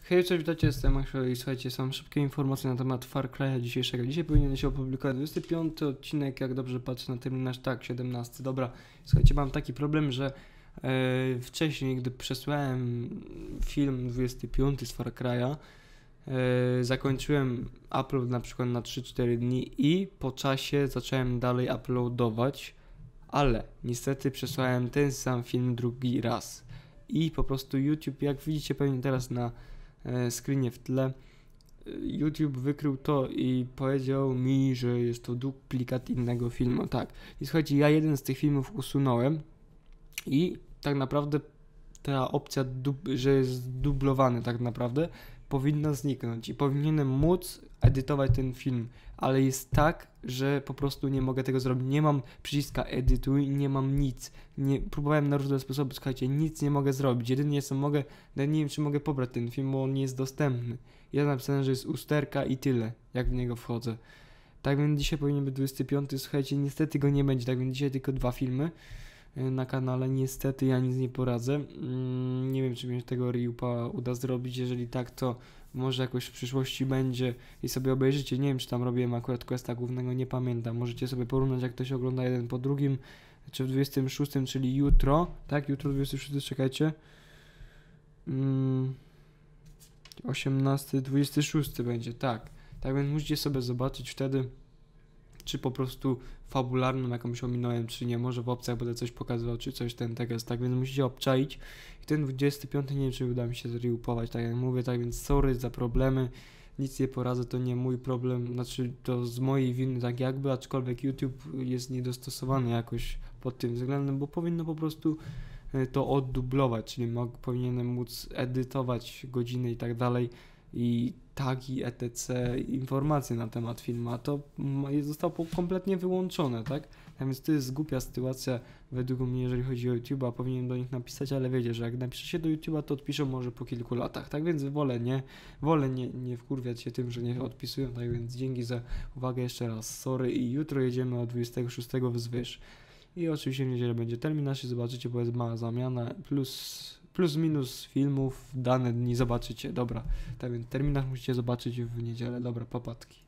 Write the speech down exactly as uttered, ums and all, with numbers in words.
Hej, cześć, witajcie, jestem Maxwell i słuchajcie, są szybkie informacje na temat Far Cry'a dzisiejszego. Dzisiaj powinien się opublikować dwudziesty piąty odcinek, jak dobrze patrzę na terminarz, tak, siedemnasty. Dobra, słuchajcie, mam taki problem, że e, wcześniej, gdy przesłałem film dwudziesty piąty z Far Cry'a, e, zakończyłem upload na przykład na trzy cztery dni i po czasie zacząłem dalej uploadować, ale niestety przesłałem ten sam film drugi raz. I po prostu YouTube, jak widzicie pewnie teraz na screenie w tle, YouTube wykrył to i powiedział mi, że jest to duplikat innego filmu, tak. I słuchajcie, ja jeden z tych filmów usunąłem i tak naprawdę ta opcja, dub- że jest dublowany tak naprawdę, powinna zniknąć i powinienem móc edytować ten film, ale jest tak, że po prostu nie mogę tego zrobić. Nie mam przyciska edytuj, nie mam nic. Nie, próbowałem na różne sposoby, słuchajcie, nic nie mogę zrobić. Jedynie co mogę, no nie wiem, czy mogę pobrać ten film, bo on nie jest dostępny. Ja napisałem, że jest usterka i tyle, jak w niego wchodzę. Tak więc dzisiaj powinien być dwudziesty piąty, słuchajcie, niestety go nie będzie, tak więc dzisiaj tylko dwa filmy na kanale, niestety ja nic nie poradzę. Mm, nie wiem, czy mi się tego Ryupa uda zrobić, jeżeli tak, to może jakoś w przyszłości będzie i sobie obejrzycie. Nie wiem, czy tam robiłem akurat questa głównego, nie pamiętam. Możecie sobie porównać, jak to się ogląda jeden po drugim, czy w dwudziestym szóstym, czyli jutro, tak? Jutro dwudziesty szósty, czekajcie. Mm, osiemnasty, dwudziesty szósty będzie, tak. Tak więc musicie sobie zobaczyć wtedy, czy po prostu fabularną jakąś ominąłem, czy nie, może w opcjach będę coś pokazywał, czy coś ten tekst, tak więc musicie obczaić. I ten dwudziesty piąty nie wiem, czy uda mi się zreupować, tak jak mówię, tak więc sorry za problemy, nic nie poradzę, to nie mój problem, znaczy to z mojej winy tak jakby, aczkolwiek YouTube jest niedostosowany jakoś pod tym względem, bo powinno po prostu to oddublować, czyli mog, powinienem móc edytować godziny i tak dalej, i tagi, et cetera, informacje na temat filmu, a to zostało kompletnie wyłączone, tak? A więc to jest głupia sytuacja według mnie, jeżeli chodzi o YouTube'a, powinienem do nich napisać, ale wiecie, że jak napiszę się do YouTube'a, to odpiszą może po kilku latach, tak więc wolę nie, wolę nie, nie wkurwiać się tym, że nie odpisują, tak więc dzięki za uwagę jeszcze raz, sorry i jutro jedziemy od dwudziestego szóstego wzwyż. I oczywiście w niedzielę będzie terminarz i zobaczycie, bo jest mała zamiana, plus, plus minus filmów, dane dni zobaczycie, dobra. Tak więc terminarz musicie zobaczyć w niedzielę, dobra, papatki.